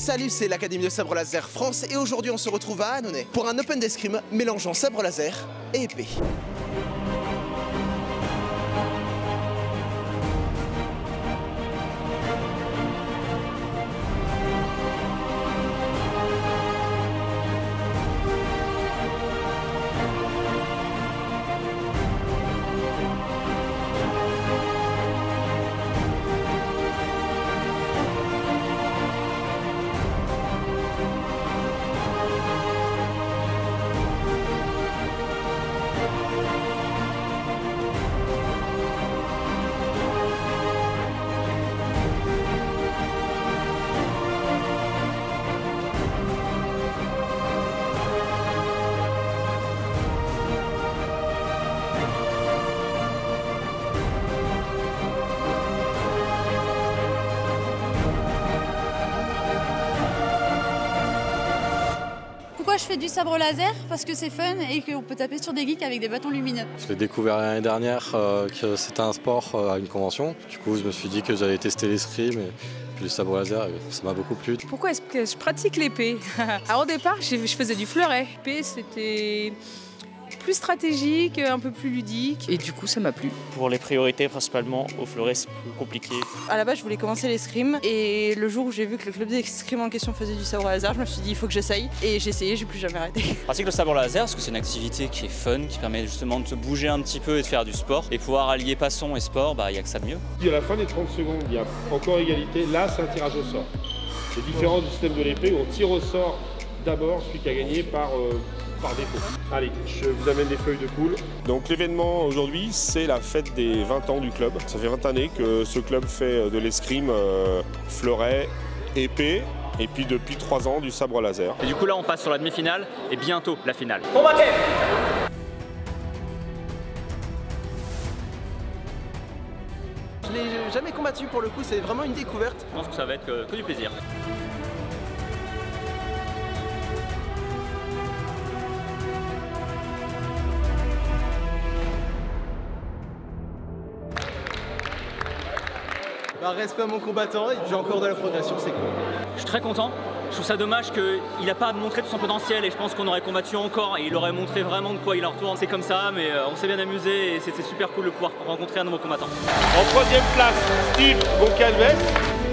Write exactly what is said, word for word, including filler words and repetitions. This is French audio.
Salut, c'est l'Académie de Sabre Laser France et aujourd'hui on se retrouve à Annonay pour un open d'escrime mélangeant sabre laser et épée. Pourquoi je fais du sabre laser? Parce que c'est fun et qu'on peut taper sur des geeks avec des bâtons lumineux. Je l'ai découvert l'année dernière euh, que c'était un sport euh, à une convention. Du coup, je me suis dit que j'allais tester l'escrime et puis le sabre laser, et ça m'a beaucoup plu. Pourquoi est-ce que je pratique l'épée? Alors au départ, je faisais du fleuret. L'épée, c'était plus stratégique, un peu plus ludique, et du coup ça m'a plu. Pour les priorités, principalement au fleuret, c'est plus compliqué. À la base, je voulais commencer l'escrime, et le jour où j'ai vu que le club d'escrime en question faisait du sabre laser, je me suis dit il faut que j'essaye, et j'ai essayé, j'ai plus jamais arrêté. Je pratique le sabre laser parce que c'est une activité qui est fun, qui permet justement de se bouger un petit peu et de faire du sport. Et pouvoir allier passion et sport, bah il n'y a que ça de mieux. À la fin des trente secondes, il y a encore égalité. Là, c'est un tirage au sort. C'est différent du système de l'épée où on tire au sort d'abord celui qui a gagné par, euh, par défaut. Allez, je vous amène des feuilles de poule. Donc l'événement aujourd'hui, c'est la fête des vingt ans du club. Ça fait vingt années que ce club fait de l'escrime, euh, fleuret, épée, et puis depuis trois ans du sabre laser. Et du coup là on passe sur la demi-finale et bientôt la finale. Combattez! Je l'ai jamais combattu pour le coup, c'est vraiment une découverte. Je pense que ça va être que, que du plaisir. Bah, respect à mon combattant et j'ai encore de la progression, c'est cool. Je suis très content. Je trouve ça dommage qu'il n'a pas montré tout son potentiel et je pense qu'on aurait combattu encore et il aurait montré vraiment de quoi il en retourne. C'est comme ça, mais on s'est bien amusé et c'était super cool de pouvoir rencontrer un nouveau combattant. En troisième place, Steve Goncalves.